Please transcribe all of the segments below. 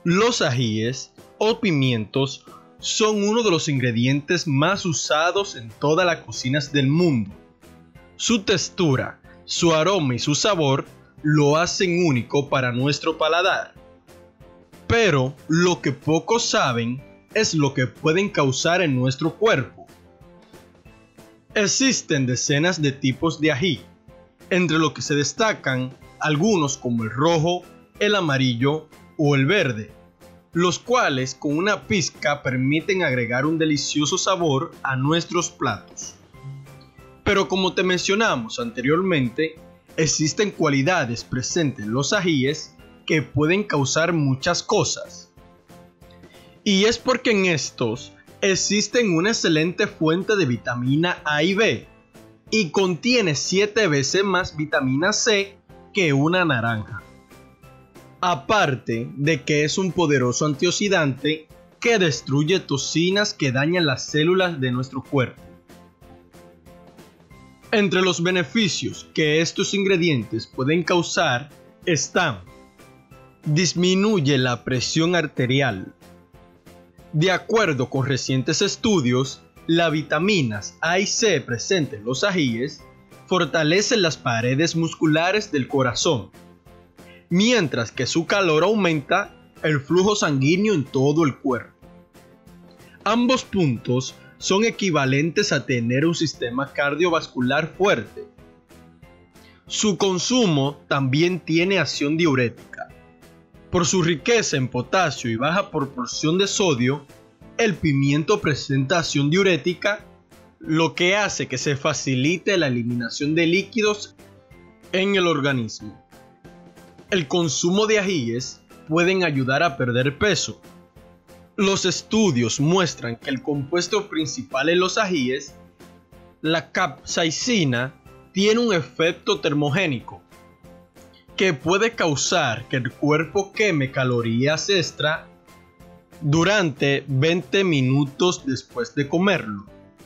Los ajíes o pimientos son uno de los ingredientes más usados en todas las cocinas del mundo. Su textura, su aroma y su sabor lo hacen único para nuestro paladar. Pero lo que pocos saben es lo que pueden causar en nuestro cuerpo. Existen decenas de tipos de ají, entre los que se destacan algunos como el rojo, el amarillo o el verde, los cuales con una pizca permiten agregar un delicioso sabor a nuestros platos. Pero como te mencionamos anteriormente, existen cualidades presentes en los ajíes que pueden causar muchas cosas. Y es porque en estos existen una excelente fuente de vitamina A y B y contiene 7 veces más vitamina C que una naranja. Aparte de que es un poderoso antioxidante que destruye toxinas que dañan las células de nuestro cuerpo. Entre los beneficios que estos ingredientes pueden causar están: disminuye la presión arterial. De acuerdo con recientes estudios, las vitaminas A y C presentes en los ajíes fortalecen las paredes musculares del corazón, mientras que su calor aumenta el flujo sanguíneo en todo el cuerpo. Ambos puntos son equivalentes a tener un sistema cardiovascular fuerte. Su consumo también tiene acción diurética. Por su riqueza en potasio y baja proporción de sodio, el pimiento presenta acción diurética, lo que hace que se facilite la eliminación de líquidos en el organismo. El consumo de ajíes pueden ayudar a perder peso. Los estudios muestran que el compuesto principal en los ajíes, la capsaicina, tiene un efecto termogénico que puede causar que el cuerpo queme calorías extra durante 20 minutos después de comerlo.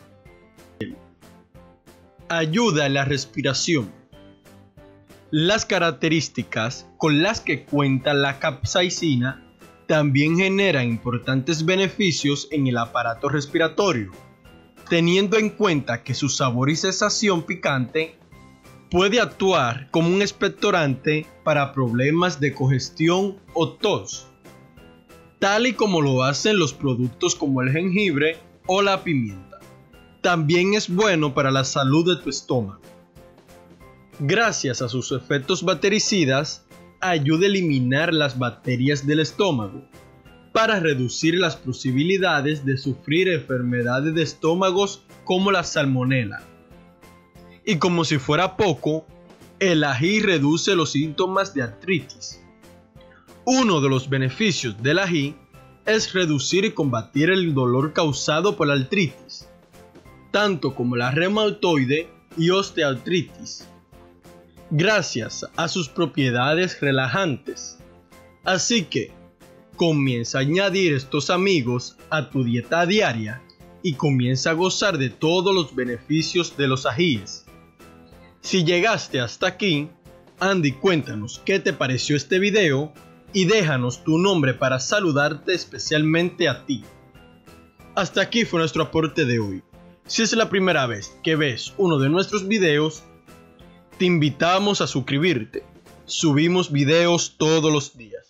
Ayuda a la respiración. Las características con las que cuenta la capsaicina también generan importantes beneficios en el aparato respiratorio, teniendo en cuenta que su sabor y sensación picante puede actuar como un expectorante para problemas de congestión o tos, tal y como lo hacen los productos como el jengibre o la pimienta. También es bueno para la salud de tu estómago. Gracias a sus efectos bactericidas, ayuda a eliminar las bacterias del estómago para reducir las posibilidades de sufrir enfermedades de estómagos como la salmonela. Y como si fuera poco, el ají reduce los síntomas de artritis. Uno de los beneficios del ají es reducir y combatir el dolor causado por la artritis, tanto como la reumatoide y osteoartritis, gracias a sus propiedades relajantes. Así que, comienza a añadir estos amigos a tu dieta diaria y comienza a gozar de todos los beneficios de los ajíes. Si llegaste hasta aquí, Andy, cuéntanos qué te pareció este video y déjanos tu nombre para saludarte especialmente a ti. Hasta aquí fue nuestro aporte de hoy. Si es la primera vez que ves uno de nuestros videos, te invitamos a suscribirte. Subimos videos todos los días.